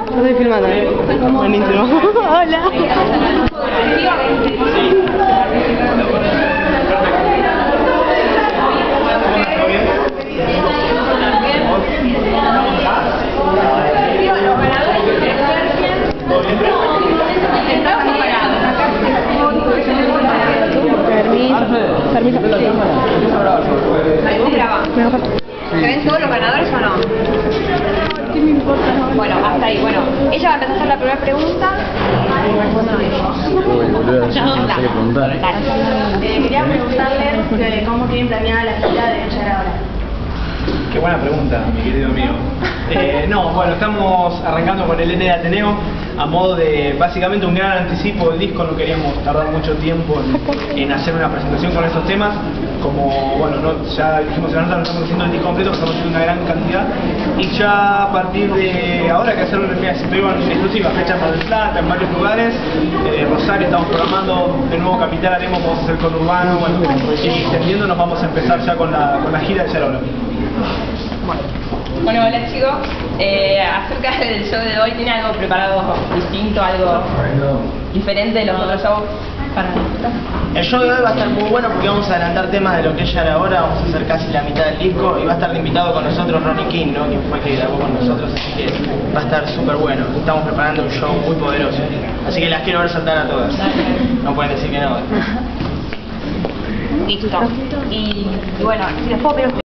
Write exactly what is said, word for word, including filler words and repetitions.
Lo estoy filmando, ¿eh? Buenísimo. Hola. Permiso, permiso. ¿Se ven todos los ganadores o no? ¿Qué me importa? Bueno, hasta ahí. Bueno, ella va a empezar a hacer la primera pregunta. Uy, boludo, no sé qué preguntar. Eh, quería preguntarles que cómo tienen planeada la gira de Ella Era Ahora. Qué buena pregunta, mi querido amigo. Eh, no, bueno, estamos arrancando con el N de Ateneo a modo de básicamente un gran anticipo del disco. No queríamos tardar mucho tiempo en, en hacer una presentación con estos temas. Como, bueno, no, ya dijimos en la nota, no estamos haciendo el disco completo, pero estamos haciendo una gran cantidad. Y ya a partir de ahora hay que hacerlo en en exclusiva, fechas Mar del Plata, en varios lugares. Eh, Rosario estamos programando, de nuevo Capital haremos, vamos a hacer con Urbano, bueno, y extendiendo nos vamos a empezar ya con la, con la gira de Ella Era Ahora. Bueno, hola chicos, eh, acerca del show de hoy, ¿tiene algo preparado distinto, algo diferente de los otros shows para disfrutar? El show de hoy va a estar muy bueno porque vamos a adelantar temas de lo que Ella Era Ahora, vamos a hacer casi la mitad del disco y va a estar de invitado con nosotros Ronnie King, ¿no? Que fue que grabó con nosotros, así que va a estar súper bueno. Estamos preparando un show muy poderoso, así que las quiero ver saltar a todas. No pueden decir que no. Listo. Y, y bueno, si les puedo pedir